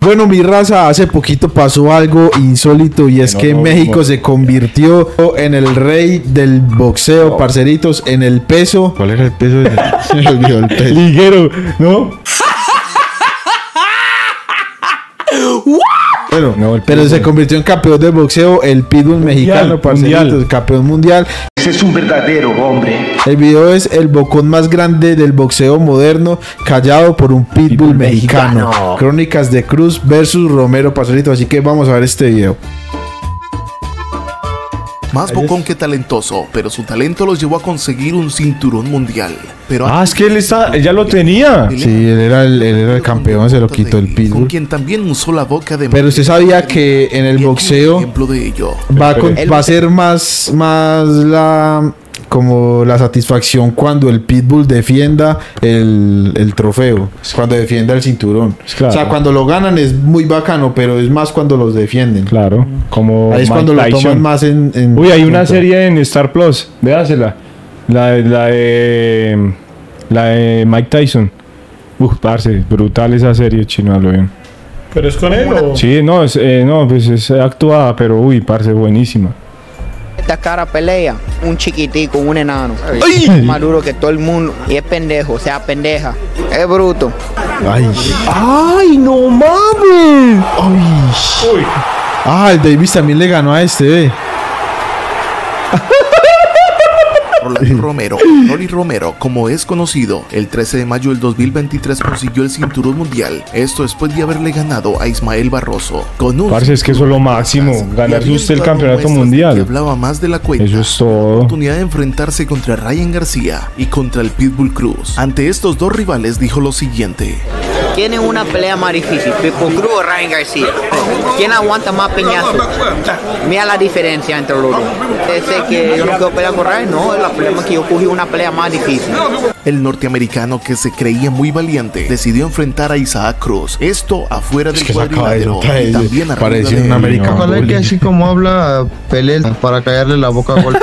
Bueno, mi raza, hace poquito pasó algo insólito y es que México se convirtió en el rey del boxeo, parceritos, en el peso. ¿Cuál era el peso? Se me olvidó el peso. Ligero, ¿no? Bueno, No, pero se convirtió en campeón del boxeo, el Pitbull mexicano, parceritos, campeón mundial. Ese es un verdadero hombre. El video es el bocón más grande del boxeo moderno, callado por un Pitbull mexicano. Crónicas de Cruz versus Romero, parceritos. Así que vamos a ver este video. Más bocón que talentoso, pero su talento los llevó a conseguir un cinturón mundial. Pero Es que él ya lo tenía. Sí, él era el campeón, se lo quitó el con Pitbull. quien también usó la boca de Pero usted sabía que en el boxeo ejemplo de ello. va a ser más como la satisfacción cuando el Pitbull defienda el trofeo, cuando defienda el cinturón. Claro. O sea, cuando lo ganan es muy bacano, pero es más cuando los defienden. Claro, como Ahí es Mike cuando lo Tyson. toman más en Uy, hay una cuenta. serie en Star Plus, véasela. La de Mike Tyson. Parce, brutal esa serie, chino, hablo bien. ¿Pero es con él o...? Sí, no, pues es actuada, pero uy, parce, buenísima. Esta cara pelea, un chiquitico, un enano. Más duro que todo el mundo. Y es pendejo, o sea, pendeja. Es bruto. ¡Ay, no mames! Uy. El Davis también le ganó a este, Rolly Romero, como es conocido, el 13 de mayo del 2023 consiguió el cinturón mundial. Esto después de haberle ganado a Ismael Barroso. Con un Parce, es que eso es lo máximo, ganarse usted el campeonato mundial. Hablaba más de la cuenta. Eso es todo. La oportunidad de enfrentarse contra Ryan García y contra el Pitbull Cruz. Ante estos dos rivales dijo lo siguiente: Tienen una pelea más difícil, Pitbull Cruz o Ryan García. ¿Quién aguanta más peñazos? Mira la diferencia entre los dos. Ese que yo no quiero pelear con Ryan, no, la pelea que yo cogí una pelea más difícil. El norteamericano, que se creía muy valiente, decidió enfrentar a Isaac Cruz. Esto afuera del cuadrilátero y también arriba parecía de un él. americano. Ojalá que así como habla, pelee para callarle la boca a golpe.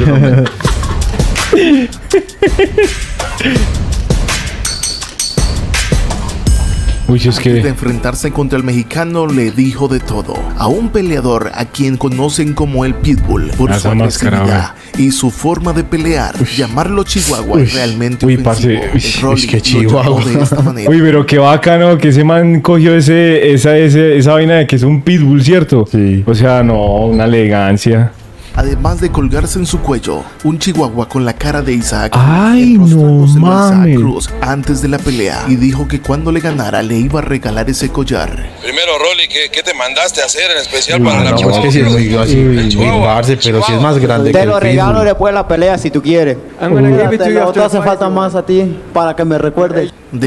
Uy, es Antes de que... enfrentarse contra el mexicano, le dijo de todo a un peleador a quien conocen como el Pitbull por su Esa máscara, agresividad y su forma de pelear. Llamarlo Chihuahua es realmente Uy, ofensivo. parce, El Rolly que lo Chihuahua. llamó de esta manera. Uy, pero qué bacano que ese man cogió esa vaina de que es un pitbull, ¿cierto? Sí. O sea, no, una elegancia. Además de colgarse en su cuello un chihuahua con la cara de Isaac, Ay, enrostrándoselo no a Isaac mames. Cruz antes de la pelea, y dijo que cuando le ganara le iba a regalar ese collar. Primero, Rolly, ¿qué te mandaste a hacer en especial para la No, es que sí es muy parce, pero sí es más grande que Te el lo regalo Pitbull. después de la pelea si tú quieres. No te hace falta más a ti para que me recuerdes. De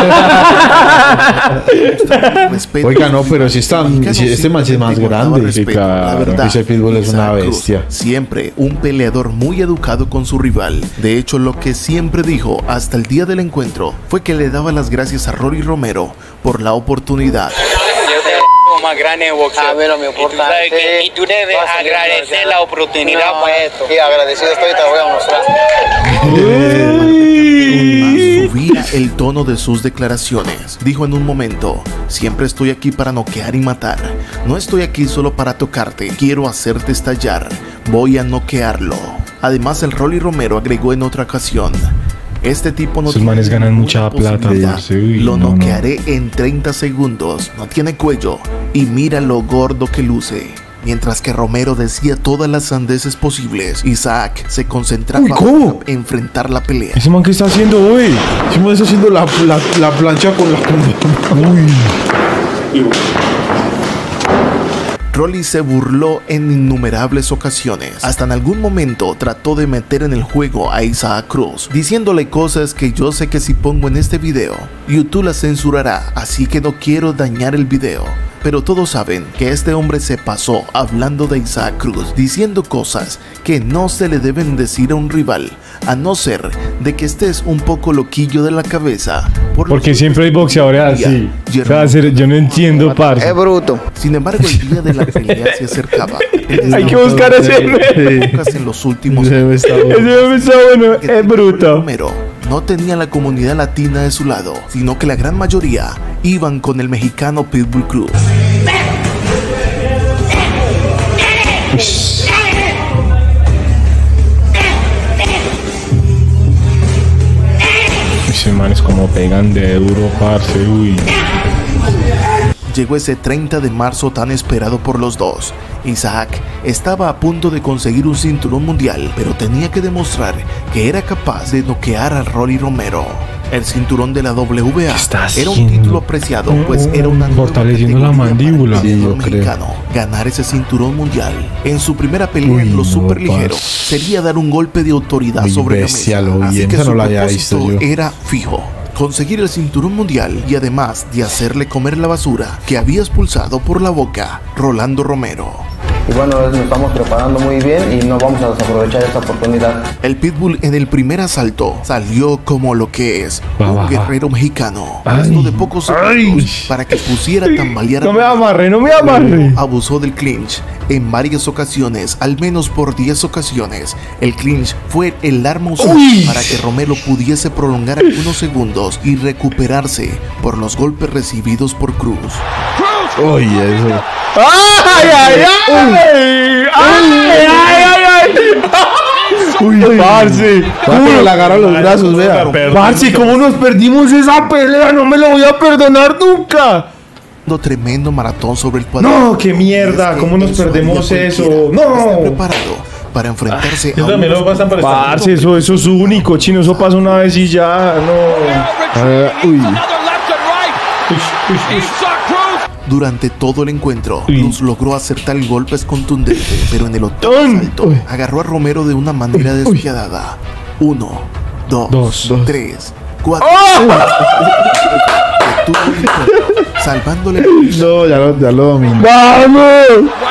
respeto. Oiga, no, pero sí está, Mexicano sí, este man sí es más simplemente guardaba grande. respeto. Sí, claro. La verdad, Ese Pitbull es una Isaac Cruz, bestia. siempre un peleador muy educado con su rival. De hecho, lo que siempre dijo hasta el día del encuentro fue que le daba las gracias a Rolly Romero por la oportunidad. Más grande en boxeo. A ver, lo me importa. Y tú debes agradecer la oportunidad por esto. Sí, agradecido estoy, te voy a mostrar. Subía el tono de sus declaraciones. Dijo en un momento: siempre estoy aquí para noquear y matar. No estoy aquí solo para tocarte. Quiero hacerte estallar. Voy a noquearlo. Además, el Rolly Romero agregó en otra ocasión: este tipo no Esos manes ganan ninguna mucha plata, posibilidad. parce. Uy, Lo no, noquearé en 30 segundos. No tiene cuello. Y mira lo gordo que luce. Mientras que Romero decía todas las sandeces posibles, Isaac se concentraba Uy, ¿cómo? en enfrentar la pelea. ¿Ese man qué está haciendo, hoy? Sí, man está haciendo la plancha con la... Uy. Rolly se burló en innumerables ocasiones. Hasta en algún momento trató de meter en el juego a Isaac Cruz, diciéndole cosas que yo sé que si pongo en este video, YouTube la censurará, así que no quiero dañar el video. Pero todos saben que este hombre se pasó hablando de Isaac Cruz, diciendo cosas que no se le deben decir a un rival, a no ser de que estés un poco loquillo de la cabeza. Porque siempre hay boxeadores así. O sea, yo no entiendo, parce. Es bruto. Sin embargo, el día de la pelea se acercaba. Hay que buscar ese en los últimos Ese años. está bueno. Ese hombre está bueno, es bruto. Romero no tenían la comunidad latina de su lado, sino que la gran mayoría iban con el mexicano Pitbull Cruz. Ese man es como pegan de duro, parce, uy. Llegó ese 30 de marzo tan esperado por los dos. Isaac estaba a punto de conseguir un cinturón mundial, pero tenía que demostrar que era capaz de noquear a Rolly Romero. El cinturón de la WBA era un título apreciado, pues era una fortaleciendo la mandíbula. Mexicano. Ganar ese cinturón mundial en su primera pelea en los superligeros sería dar un golpe de autoridad sobre la mesa. Así que su propósito era fijo: conseguir el cinturón mundial y además de hacerle comer la basura que había expulsado por la boca Rolando Romero. Y bueno, nos estamos preparando muy bien y no vamos a desaprovechar esta oportunidad. El Pitbull en el primer asalto salió como lo que es, un guerrero mexicano. Esto de pocos segundos para que pusiera a tambalear. No me amarre. Abusó del clinch en varias ocasiones, al menos por 10 ocasiones. El clinch fue el arma usada para que Romero pudiese prolongar algunos segundos y recuperarse por los golpes recibidos por Cruz. Uy, eso. Uy, parce. Le agarra los brazos, vea. Parce, ¿cómo nos perdimos esa pelea? No me lo voy a perdonar nunca. Tremendo maratón sobre el cuadro. No, qué mierda. ¿Cómo nos perdemos eso? No. Preparado para enfrentarse a también lo pasan para parce, eso es único, chino. Eso pasa una vez y ya. No. Uy. Durante todo el encuentro, Cruz logró acertar golpes contundentes, pero en el octavo asalto agarró a Romero de una manera despiadada. 1, 2, 3, 4. Salvándole. No, ya lo dominó. ¡Vamos!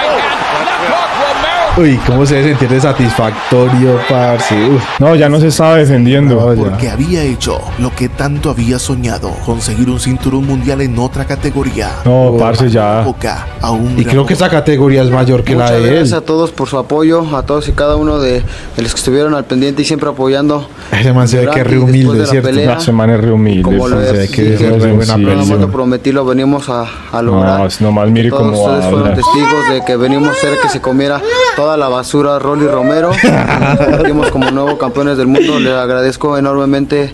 Uy, cómo se debe sentir de satisfactorio, parce. No, ya no se estaba defendiendo. Porque había hecho lo que tanto había soñado: conseguir un cinturón mundial en otra categoría. No, parce, ya. Y creo que esa categoría es mayor que la de él. Muchas gracias a todos por su apoyo, a todos y cada uno de los que estuvieron al pendiente y siempre apoyando. Ese man se ve que es re humilde, ¿cierto? Ese man es re humilde. Como lo se ve que es re buena persona. Lo prometí, lo venimos a lograr. No, nomás mire todos cómo ustedes fueron testigos de que venimos a hacer que se comiera toda la basura Rolly Romero. Partimos como nuevos campeones del mundo. Le agradezco enormemente.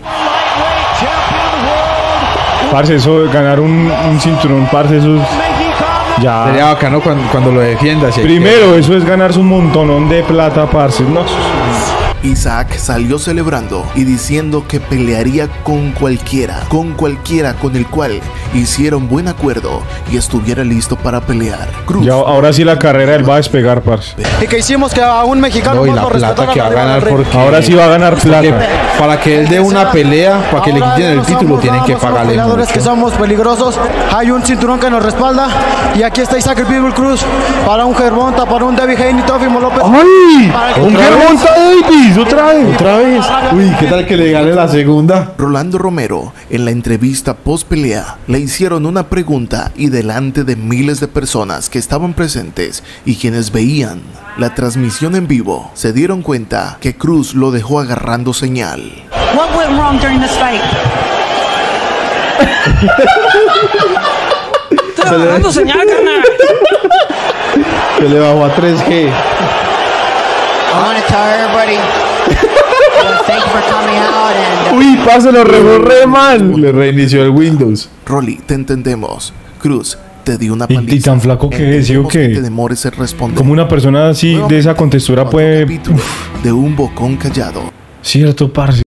Parce, eso, ganar un cinturón, parce, eso es... Ya. Sería bacano cuando lo defiendas. Primero, eso es ganarse un montonón de plata, parce. No. Isaac salió celebrando y diciendo que pelearía con cualquiera con el cual hiciera un buen acuerdo y estuviera listo para pelear. Cruz. Ya, ahora sí la carrera él va a despegar, parce. Y que hicimos que a un mexicano no, y la plata que va a ganar, porque ahora sí va a ganar plata. Para que él dé una pelea, para que le quiten el título, tienen que pagarle mucho. Que somos peligrosos, hay un cinturón que nos respalda y aquí está Isaac el Pitbull Cruz para un Gervonta, para un David Haney, Teófimo López. ¡Ay! ¡Un Gervonta Davis! ¡Otra vez! Uy, ¿qué tal que le gane la segunda? Rolando Romero, en la entrevista post pelea, le hicieron una pregunta y delante de miles de personas que estaban presentes y quienes veían la transmisión en vivo, se dieron cuenta que Cruz lo dejó agarrando señal. What went wrong during this fight? Estoy agarrando señal, carnal. Se le bajó a 3G. I want to tell everybody thank you for coming out and uy, parce, lo reborré mal. Le reinició el Windows. Rolly, te entendemos. Cruz te dio una paliza. ¿Y tan flaco que es? ¿Sí o qué? Te demores en responder. Como una persona así de esa contextura puede... De un bocón callado. Cierto, parce.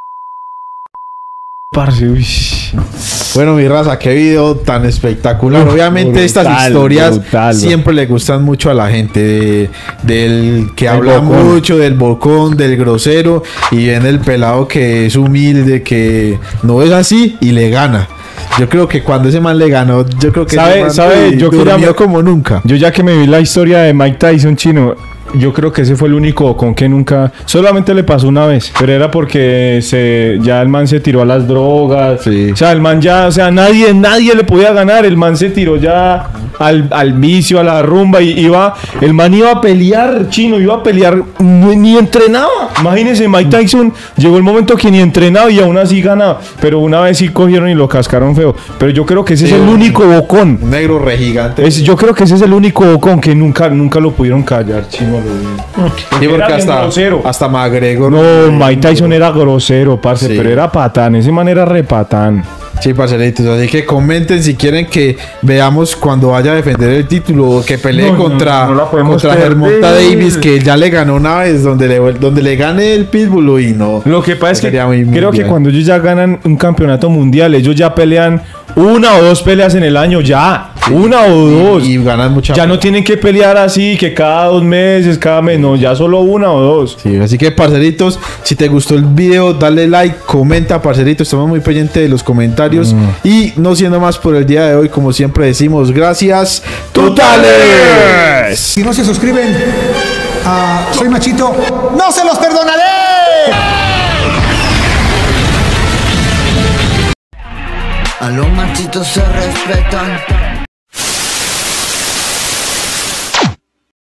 Uy. Bueno, mi raza, qué video tan espectacular. Obviamente estas historias siempre le gustan mucho a la gente del que habla mucho, del bocón, del grosero, y viene el pelado que es humilde, que no es así y le gana. Yo creo que cuando ese man le ganó, yo creo que ¿sabe? Yo durmió como nunca. Yo ya que me vi la historia de Mike Tyson, chino, yo creo que ese fue el único con que nunca... Solamente le pasó una vez, pero era porque ya el man se tiró a las drogas. Sí. O sea, el man ya... O sea, nadie le podía ganar. El man se tiró ya al vicio, a la rumba, y el man iba a pelear, Chino, iba a pelear, ni entrenaba. Imagínense, Mike Tyson llegó el momento que ni entrenaba y aún así ganaba, pero una vez sí cogieron y lo cascaron feo. Pero yo creo que ese es el único bocón. Un negro re gigante. Yo creo que ese es el único bocón que nunca lo pudieron callar, Chino. Sí, porque hasta McGregor. No, Mike Tyson era grosero, parce, pero era patán, ese man era re patán. Sí, parceritos, así que comenten si quieren que veamos cuando vaya a defender el título, que pelee contra Gervonta Davis, que ya le ganó una vez, donde le gane el Pitbull y no. Lo que pasa es que creo que cuando ellos ya ganan un campeonato mundial, ellos ya pelean 1 o 2 peleas en el año, ya. 1 o 2. Y ganan mucha. Ya no tienen que pelear así, que cada 2 meses, cada mes, no, ya solo 1 o 2. Sí, así que, parceritos, si te gustó el video, dale like, comenta, parceritos, estamos muy pendientes de los comentarios. Y no siendo más por el día de hoy, como siempre decimos, gracias totales. Si no se suscriben a Soy Machito, ¡no se los perdonaré! A los machitos se respetan.